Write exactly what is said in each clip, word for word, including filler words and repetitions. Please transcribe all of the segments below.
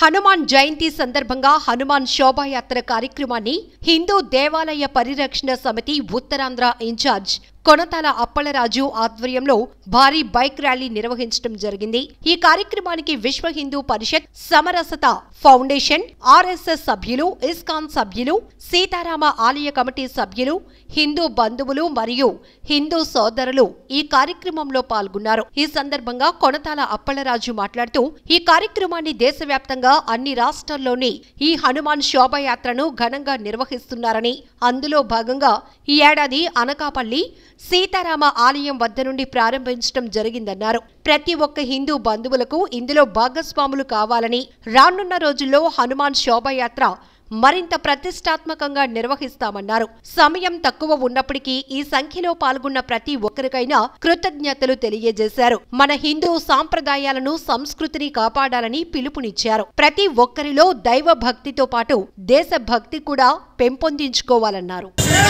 హనుమాన్ జయంతి సందర్భంగా హనుమాన్ శోభాయాత్ర కార్యక్రమాన్ని హిందూ దేవాలయ పరిరక్షణ సమితి ఉత్తరాంధ్ర ఇన్ఛార్జ్ కొనతాల అప్పలరాజు ఆధ్వర్యంలో భారీ బైక్ ర్యాలీ నిర్వహించడం జరిగింది। ఈ కార్యక్రమానికి విశ్వ హిందూ పరిషత్, సమరసత ఫౌండేషన్, ఆర్ఎస్ఎస్ సభ్యులు, ఇస్కాన్ సభ్యులు, సీతారామ ఆలయ కమిటీ సభ్యులు, హిందూ బంధువులు మరియు హిందూ సోదరులు ఈ కార్యక్రమంలో పాల్గొన్నారు। ఈ సందర్భంగా కొనతాల అప్పలరాజు మాట్లాడుతూ ఈ కార్యక్రమాన్ని దేశవ్యాప్తంగా అన్ని రాష్ట్రాల్లోని ఈ హనుమాన్ శోభాయాత్రను ఘనంగా నిర్వహిస్తున్నారని, అందులో భాగంగా ఈ ఏడాది అనకాపల్లి సీతారామ ఆలయం వద్ద నుండి ప్రారంభించడం జరిగిందన్నారు। ప్రతి ఒక్క హిందూ బంధువులకు ఇందులో భాగస్వాములు కావాలని, రానున్న రోజుల్లో హనుమాన్ శోభాయాత్ర మరింత ప్రతిష్టాత్మకంగా నిర్వహిస్తామన్నారు। సమయం తక్కువ ఉన్నప్పటికీ ఈ సంఖ్యలో పాల్గొన్న ప్రతి ఒక్కరికైనా కృతజ్ఞతలు తెలియజేశారు। మన హిందూ సాంప్రదాయాలను, సంస్కృతిని కాపాడాలని పిలుపునిచ్చారు। ప్రతి ఒక్కరిలో దైవ భక్తితో పాటు దేశభక్తి కూడా పెంపొందించుకోవాలన్నారు।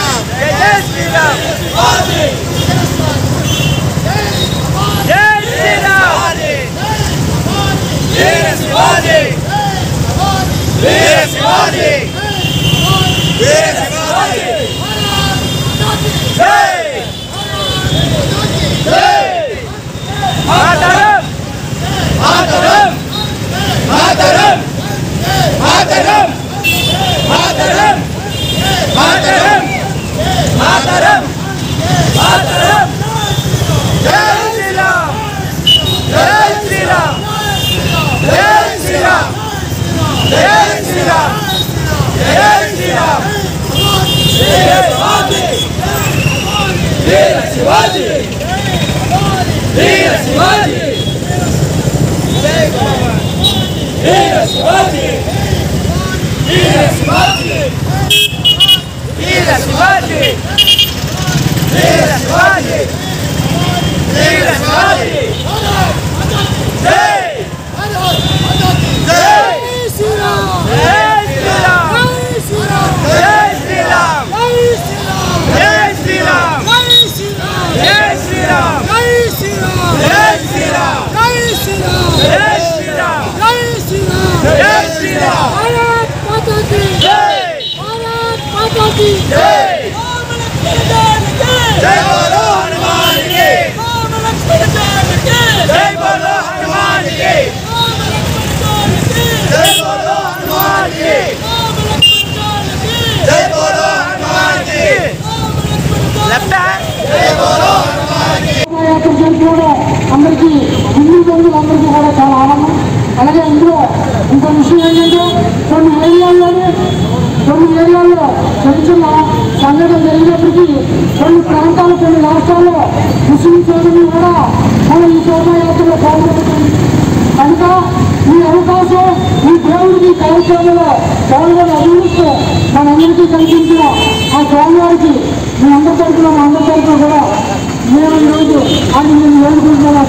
అందరికీ హిందూ బంధువులందరికీ కూడా చాలా ఆనందం। అలాగే ఇందులో ఇంకో విషయం ఏంటంటే కొన్ని ఏరియాల్లోనే కొన్ని ఏరియాల్లో చిన్న చిన్న సంఘటన జరిగినప్పటికీ కొన్ని ప్రాంతాలు, కొన్ని రాష్ట్రాల్లో ముస్లిం సోదరులు కూడా మన ఈ శోభాయాత్రలో పాల్గొంటుంది కనుక ఈ అవకాశం ఈ దేవుడికి కార్యక్రమంలో పాల్గొని అభివృద్ధి మనందరికీ కల్పించిన ఆ స్వామివారికి మీ అందరి తరఫున మా అందరి తరఫున కూడా మేము ఈరోజు అది మేము వేడుకుంటున్నాం।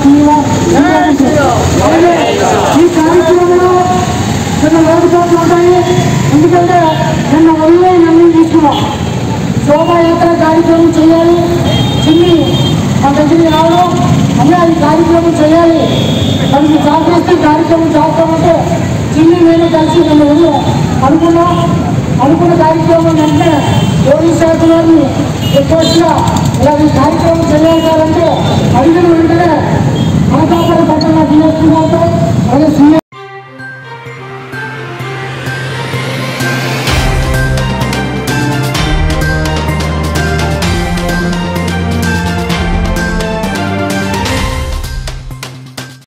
అలాగే ఈ కార్యక్రమంలో చిన్న లోటుపాట్లు ఉంటాయి, ఎందుకంటే నిన్న ఒళ్ళే నిర్ణయం తీసుకున్నాం శోభాయాత్ర కార్యక్రమం చేయాలి, చిన్ని మా దగ్గరికి రావడం, అదే అది కార్యక్రమం చేయాలి, మనకి సహకరిస్తే కార్యక్రమం చేస్తామంటే చిన్ని నేను కలిసి నిన్న ఒళ్ళు అనుకున్నాం। అనుకున్న కార్యక్రమం అంటే పోలీస్ శాఖ వారిని రిక్వెస్ట్గా ఇలా ఈ కార్యక్రమం చేయాలంటే అడిగిన వెంటనే అనకాపల్లి పట్టణ డిఎస్పీ గారితో అలాగే